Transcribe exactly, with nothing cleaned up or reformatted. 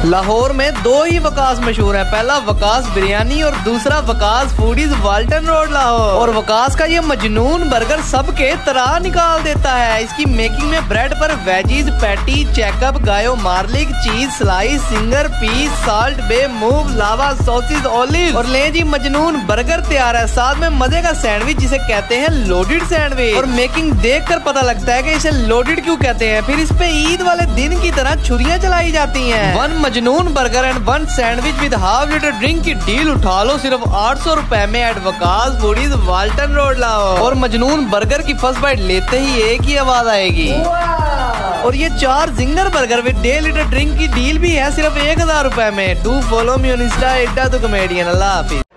लाहौर में दो ही वकास मशहूर है, पहला वकास बिरयानी और दूसरा Waqas foodies Walton road Lahore. और वकास का ये मजनून बर्गर सबके तरह निकाल देता है। इसकी मेकिंग में ब्रेड पर वेजीज, पैटी, चेकअप, गायो मार्लिक, cheese slice, zinger piece, salt बे, मूव, लावा, सॉसेज, ऑलिव और ले जी मजनून बर्गर तैयार है। साथ में मजे का सैंडविच जिसे कहते हैं लोडेड सैंडविच। और मेकिंग देख कर पता लगता है कि इसे लोडेड क्यों कहते हैं। फिर इस पे ईद वाले दिन की तरह छुरियां चलाई जाती हैं। One Majnoon burger and one sandwich with half litre drink की डील उठा लो सिर्फ आठ सौ रुपए में at Waqas foodies Walton road Lahore. और मजनून बर्गर की फर्स्ट बाइट लेते ही एक ही आवाज आएगी। और ये चार जिंगर बर्गर विद डेढ़ लीटर ड्रिंक की डील भी है सिर्फ एक हजार रुपए में। Do follow me on insta एड्डा द कॉमेडियन। अल्लाह हाफिज।